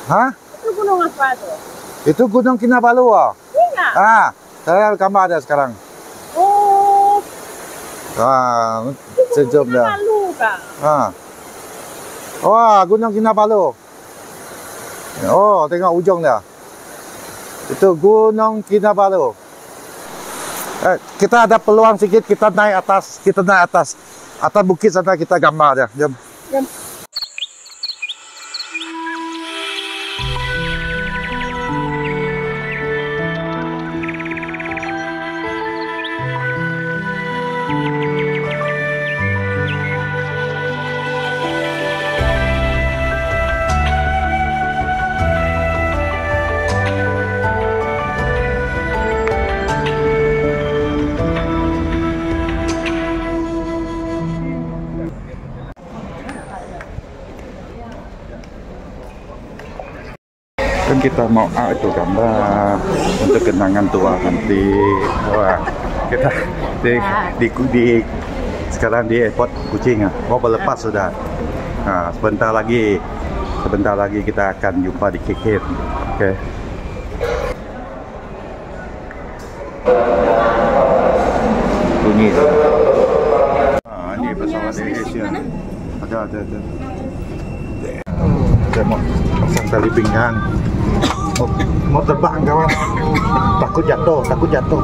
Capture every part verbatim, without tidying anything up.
Hah? Itu gunung apa tuh? Itu Gunung Kinabalu. Iya. Ah, saya gambar ada sekarang. Oh. Wah, sejuk dah. Kinabalu kah? Ah. Wah, Gunung Kinabalu. Oh, tengok ujung dah. Itu Gunung Kinabalu. Eh, kita ada peluang sedikit, kita naik atas, kita naik atas. Atas bukit sana kita gambar dia. Jom. Jom. Kan kita mau ah, itu gambar untuk kenangan tua nanti. Wah, kita di, di, di sekarang di airport Kuching, mau berlepas sudah. Nah, sebentar lagi, sebentar lagi kita akan jumpa di K K. Oke. Okay. Bunyi. Ah, ini pesawat Asia. Ada, ada, ada. Saya mau pasang tali pinggang. Mau, mau terbang kawan. Takut jatuh, takut jatuh.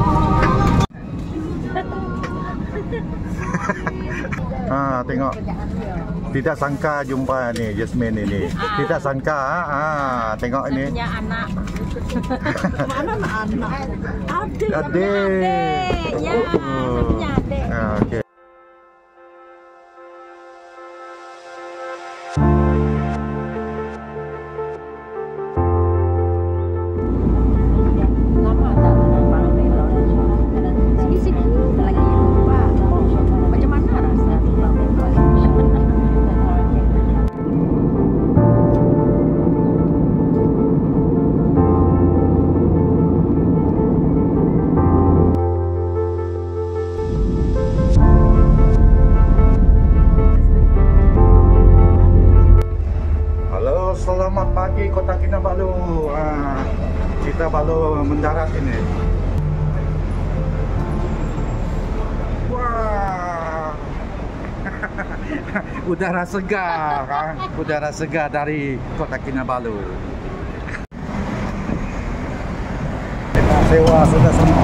Ah, tengok. Tidak sangka jumpa ni Jasmine ini. Tidak sangka. Ah, tengok ini. Punya anak. Mana anak? Adik. Adik. Ya, punya adik. Ah, okey. Selamat pagi Kota Kinabalu. Ah, kita baru mendarat ini. Wah, udara segar, ah. Udara segar dari Kota Kinabalu. Kita sewa sudah semua.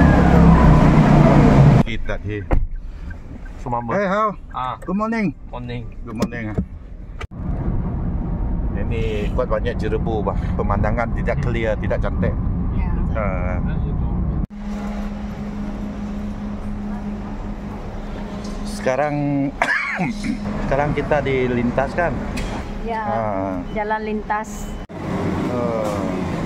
Kita di. Sumamba. Hey, how? Ah, Good morning. morning. Good morning. Ini kuat banyak jerebu, bah. Pemandangan tidak clear, tidak cantik. Ya. Uh. Sekarang sekarang kita dilintaskan. Ya. Uh. Jalan lintas. Uh.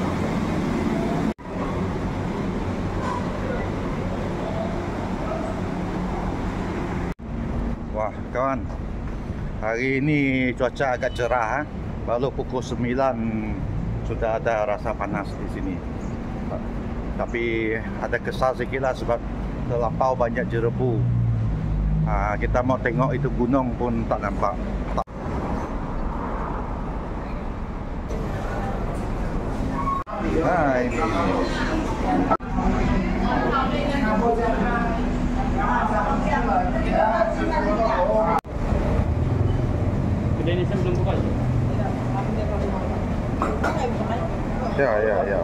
Wah, kawan. Hari ini cuaca agak cerah. Baru pukul sembilan sudah ada rasa panas di sini. Tapi ada kesal sikit lah sebab terlampau banyak jerebu. Ha, kita mau tengok itu gunung pun tak nampak. Hai. Kedai ni saya belum buka. Ya, ya, ya.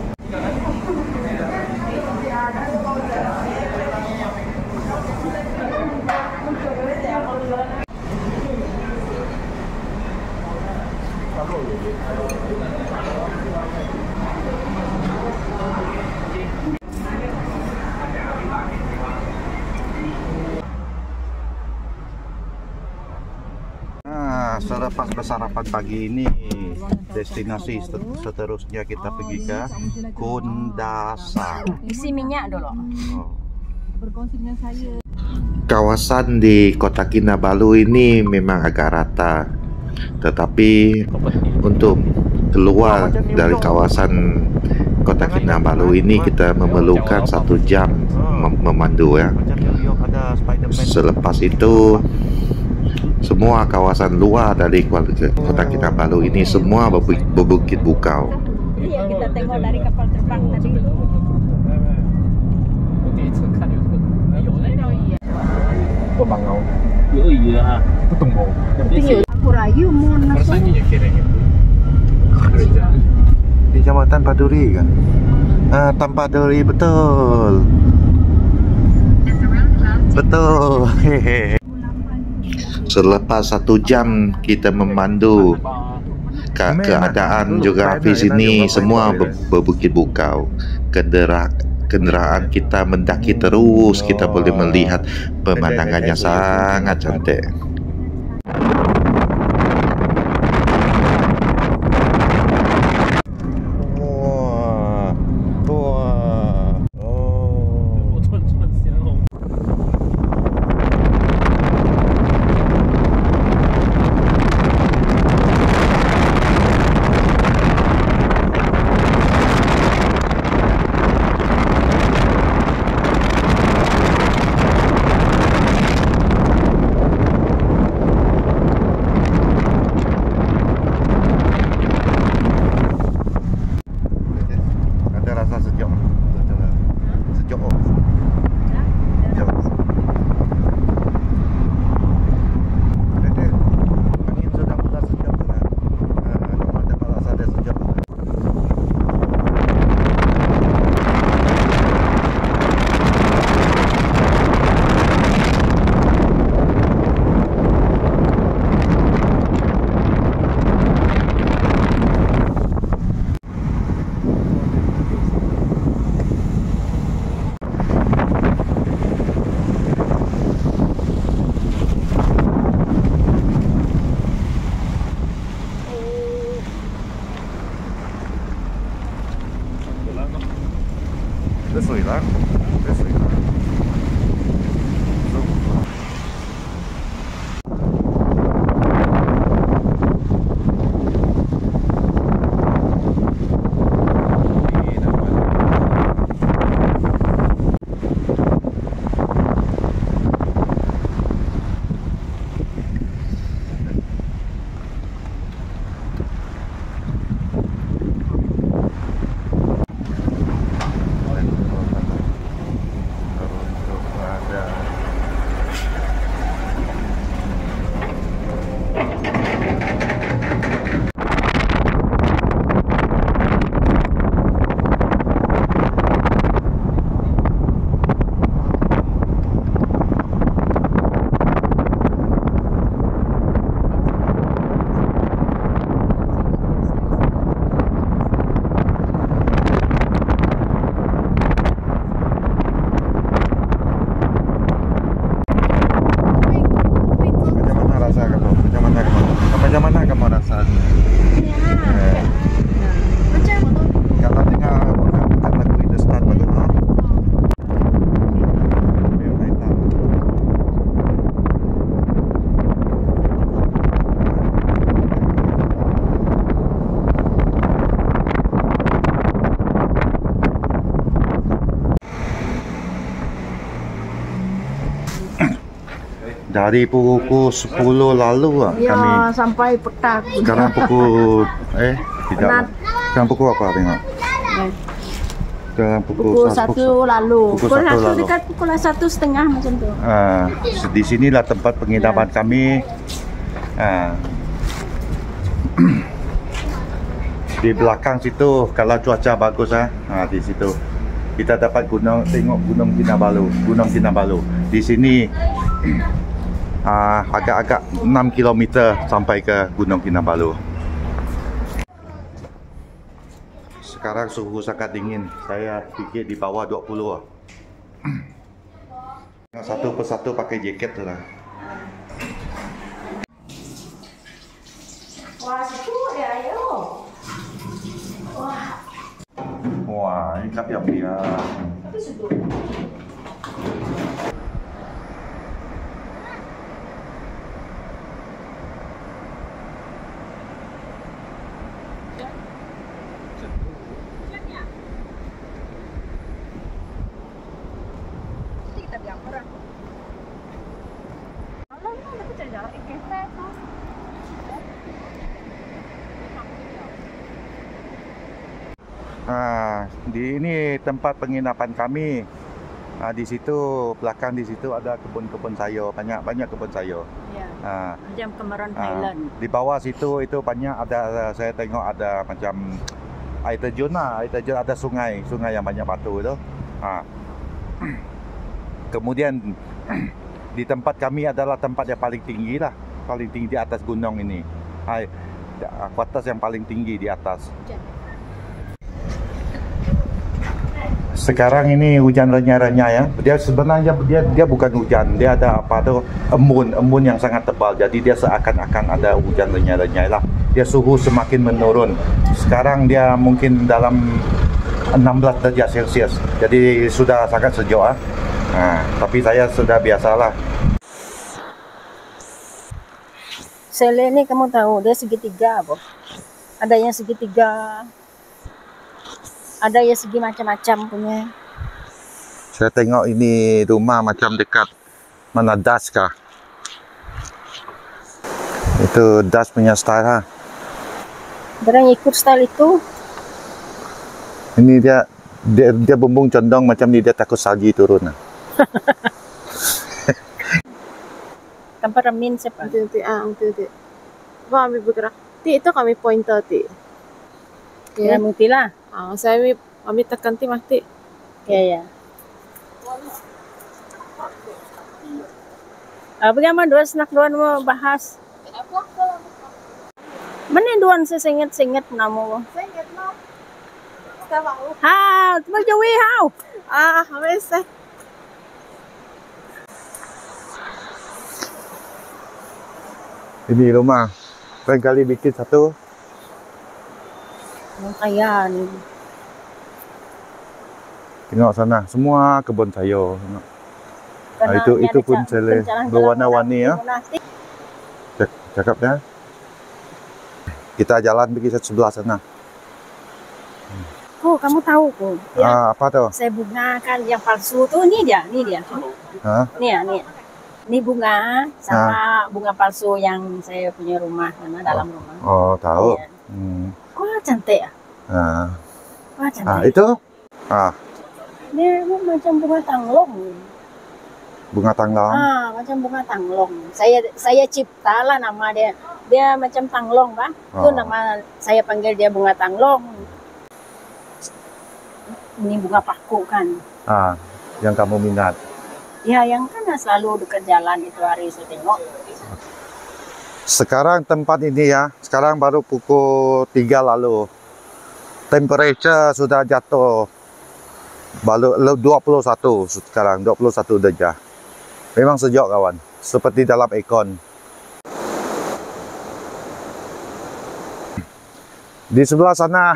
Nah, selepas bersarapan pagi ini, destinasi seterusnya kita pergi ke Kundasang. Isi minyak dulu. Oh. Berkongsi dengan saya. Kawasan di Kota Kinabalu ini memang agak rata, tetapi untuk keluar dari kawasan Kota Kinabalu ini kita memerlukan satu jam mem memandu ya. Selepas itu Semua kawasan luar dari Kuala Kota Kinabalu ini semua berbu- berbukit bukau. Iya, kita tengok dari kapal terbang tadi itu. 我第一次看有这个，有那个 Kok bangau? 有鱼啊， Ketemu. Tinggi. Aku rayu mau rasanya nasi. ya kira-kira. Kerja. Di Jambatan Paduri kan? Ah, Tampaduri betul. Betul. Hehehe. Selepas satu jam kita memandu ke keadaan geografi sini semua ber- berbukit bukau. Kenderaan kenderaan kita mendaki terus, kita boleh melihat pemandangannya sangat cantik. Wah, wah, oh. 我穿穿鲜红。 Ada rasa sejuk. Sejuk. Oh. Sejuk. Ada. Angin sudah mulai sejuk kan. Ah, dapat rasa ada sejuk. Ada sui lah. Ada sui lah. Macam mana kamu rasa? Ya. Macam Kalau dengar bukan lagu In The Start bagus tak? Ya, baik tak. Dari pukul sepuluh lalu ah, ya kami sampai petang. sekarang pukul eh tidak Penat. sekarang pukul apa tengok? Sekarang pukul, Pukul satu- satu lalu. pukul Pukul satu satu lalu. dekat pukul satu setengah macam tu. Ah, di sinilah tempat penginapan Ya. kami. Ah. Di belakang situ kalau cuaca bagus ah, ah di situ kita dapat gunung tengok Gunung Kinabalu, Gunung Kinabalu. Di sini ah, agak-agak enam kilometer sampai ke Gunung Kinabalu. Sekarang suhu sangat dingin. Saya fikir di bawah dua puluh ah. Satu persatu pakai jaket tu lah. Wah, situ ada ayo. Wah, Wah, ini kap yang biar. tapi situ. Kita biar orang. Kalau ni aku cari jalan ikan. Ah, di ini tempat penginapan kami. Ah, di situ belakang di situ ada kebun-kebun sayur, banyak banyak kebun sayur. Ya. Ah, Macam Cameron ah, Highland. di bawah situ itu banyak ada, saya tengok ada macam air terjun lah, air terjun, ada sungai, sungai yang banyak batu itu. Ah. Kemudian di tempat kami adalah tempat yang paling tinggi lah, paling tinggi di atas gunung ini. Ah, kuartus yang paling tinggi di atas. Sekarang ini hujan renyah-renyah ya. Dia sebenarnya dia dia bukan hujan, dia ada apa tuh embun, embun yang sangat tebal. Jadi dia seakan-akan ada hujan renyah-renyah lah. Dia suhu semakin menurun. Sekarang dia mungkin dalam enam belas derajat Celcius. Jadi sudah sangat sejuk ah. Nah, tapi saya sudah biasalah. Sele ini kamu tahu dia segitiga apa? Ada yang segitiga, ada yang segi macam-macam punya. Saya tengok ini rumah macam dekat mana Das kah? Itu Das punya style ha. Orang ikut style itu. Ini dia dia, dia bumbung condong macam ni, dia takut salji turun lah. Tanpa remin siapa? Nanti, nanti, ah, nanti, nanti. Apa kami bergerak? Ti, itu kami pointer, ti. Ya, mutilah. Ah, saya kami, kami tekan ti, mati. Ya, ya. Ah, bagaimana dua senak dua mau bahas? Mana dua sesengit-sengit namu? Sengit, no. Sekarang, Ha, magjawi how? ah, kami say. Ini rumah. Lain kali bikin satu. Ang kaya ni. Tengok sana, semua kebun sayur. Tengok. Kena itu ni itu ada pun ca- sele pencalang-calang berwarna-warni ya. munafik. Cak, cakapnya. Kita jalan pergi sebelah sana. Oh, kamu tahu kok. Ya, Ah, apa tuh? saya bunga kan yang palsu tuh ini dia, ini dia. Hah? Nih ya, nih. Ini bunga sama bunga palsu yang saya punya rumah mana dalam rumah. Oh, tahu. Iya. Hmm. Wah, cantik ya. Ah. Wah, Ah, cantik. itu? Ah, Dia macam bunga tanglong. bunga tanglong. Ah, macam bunga tanglong. Saya saya cipta lah nama dia. Dia macam tanglong, Pak. Itu Oh. nama saya panggil dia bunga tanglong. Ini bunga paku kan. Ah, yang kamu minat. Ya, yang kan selalu dekat jalan itu hari saya tengok. Sekarang tempat ini ya, sekarang baru pukul tiga lalu. Temperature sudah jatuh. Baru dua puluh satu sekarang, dua puluh satu derajat. Memang sejuk kawan, seperti dalam aircon. Di sebelah sana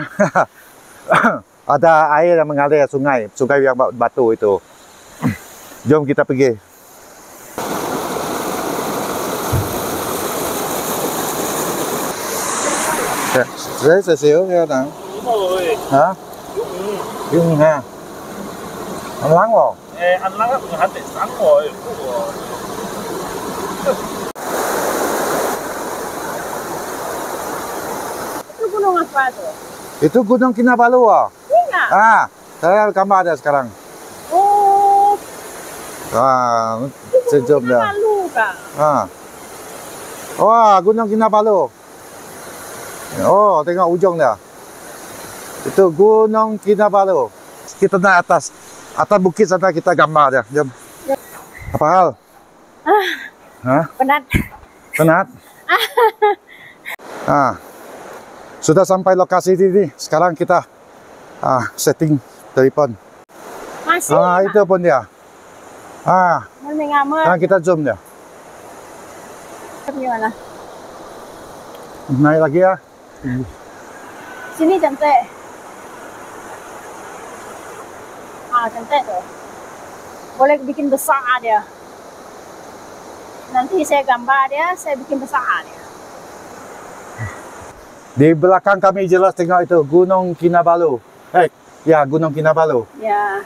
ada air yang mengalir, sungai, sungai yang batu itu. Jom kita pergi. Saya sesiu ya tang. Hả? Yung ha. Ăn lắng rồi. Eh, ăn lắm, hắn để sáng rồi. Itu gunung apa tuh? Itu Gunung Kinabalu ah. Iya. Ah, saya gambar ada sekarang. Oh, Ah, itu sejauh gunung dah. Kinabalu kah? Ah. Wah, Gunung Kinabalu. Oh, tengok ujung dia. Itu Gunung Kinabalu. Kita naik atas. Atas bukit sana kita gambar dia. Jom. Apa hal? Ah, Hah? penat. Penat? Ah. Sudah sampai lokasi ini. Sekarang kita ah, setting telepon. Masih. Ah, itu pun dia. Ah, Mana ngamuk? sekarang kita zoom dia. Gimana? Naik lagi ya. Sini cantik. Ah, cantik tuh. Boleh bikin besar dia. Nanti saya gambar dia, saya bikin besar dia. Di belakang kami jelas tengok itu Gunung Kinabalu. Eh, ya Gunung Kinabalu. Ya.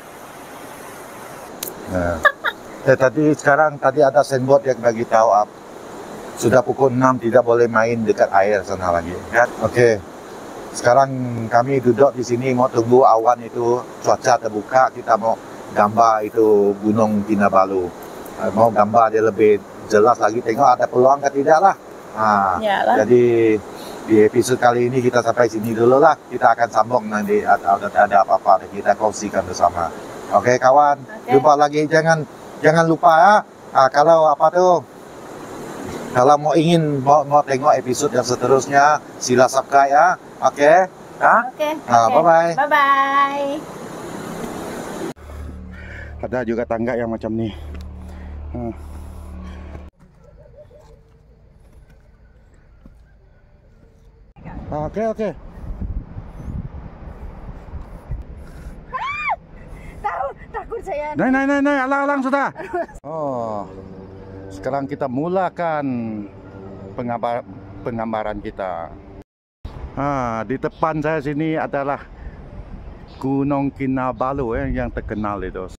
Nah. Eh, tadi sekarang tadi ada signboard yang bagi tahu up. Sudah pukul enam tidak boleh main dekat air sana lagi. Kan? Oke. sekarang kami duduk di sini mau tunggu awan itu cuaca terbuka, kita mau gambar itu Gunung Kinabalu. Uh, mau gambar dia lebih jelas lagi, tengok ada peluang ke tidak lah. Ha, Yalah. jadi di episod kali ini kita sampai sini dulu lah. Kita akan sambung nanti ada, ada apa-apa kita kongsikan bersama. Oke kawan, Oke. jumpa lagi. Jangan jangan lupa ya. Ah, kalau apa tuh? Kalau mau ingin mau, mau tengok episod yang seterusnya, sila subscribe ya. Oke? Ah? Oke. Ah, oke. bye-bye. Bye bye. Ada juga tangga yang macam ni. Hmm. Oke oke. Tahu, takut saya. Naik naik naik naik, alang alang sudah. Oh, sekarang kita mulakan penggambar penggambaran kita. Ah, di depan saya sini adalah Gunung Kinabalu eh, yang terkenal itu.